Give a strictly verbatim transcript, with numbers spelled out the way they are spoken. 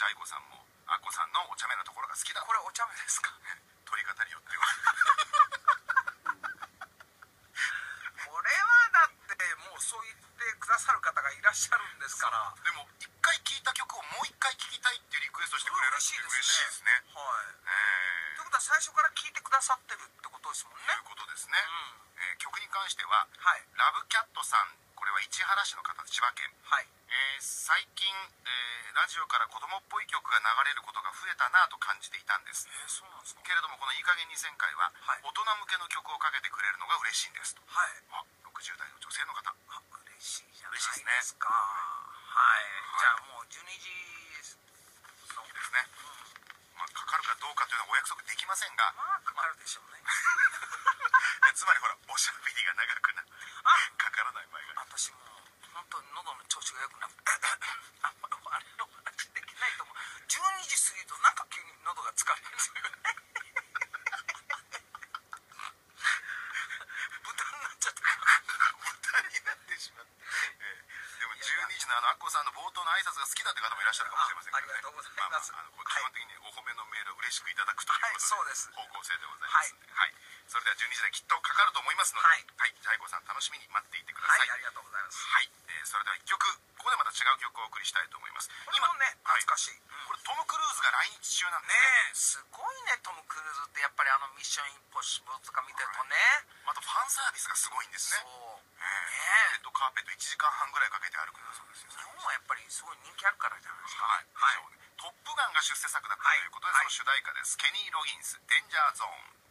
ジャイ子さんもアッコさんのお茶目なところが好きだ。 これお茶目ですか？ 取り方によってはこれはだってもうそう言ってくださる方がいらっしゃるんですから。 でも一回聴いた曲をもう一回聴きたいっていうリクエストしてくれるって嬉しいですね。 はい、 えー、 ということは最初から聴いてくださってるってことですもんね。 ということですね、うん、えー、曲に関しては、 はい、 ラブキャットさん、これは市原市の方で千葉県、 はい、 えー、最近、えー、ラジオから子供っぽい曲が流れることが増えたなと感じていたんです。 えー、そうなんですか。 けれどもこのいい加減にせんかいは、はい、大人向けの曲をかけてくれるのが嬉しいんですと。はい、あ、ろくじゅうだいの女性の方。 あ、嬉しいじゃないですか。はい、じゃあもうじゅうにじそうですね、うん、まあ、かかるかどうかというのはお約束できませんが、 まあかかるでしょうねつまりほらおしゃべりが長くなってかからない場合が。 私もう本当に喉の調子が良くなってあんまりあれの話できないと思う。じゅうにじ過ぎるとなんか急に喉が疲れるんですよね豚になっちゃった豚になってしまって、えー、でもじゅうにじのあのアッコさんの冒頭の挨拶が好きだって方もいらっしゃるかもしれませんけどね。 ありがとうございます。 まあまあ、あの基本的にお褒めのメールを嬉しくいただくということで、はい、 そうです、 方向性でございますので、はい、はい、それではじゅうにじ台きっとかかると思いますので、はい、はい、ジャイ子さん楽しみに待っていてください。はい、 ありがとうございます。 はい、えー、それではいっきょくここでまた違う曲をお送りしたいと思います。 これもね懐かしい、 はい、うん、これトム・クルーズが来日中なんですね。 ねえ、すごいね。トム・クルーズってやっぱりあのミッション・インポッシブルとか見てるとね、はい、 またファンサービスがすごいんですね。 そう、 えー、レッドカーペットいちじかんはんぐらいかけて歩くんだそうですよ。 日本はやっぱりすごい人気あるからじゃないですか。 はい、はい、トップガンが出世作だったということで、はい、その主題歌です。ケニー・ロギンス、デンジャーゾーン。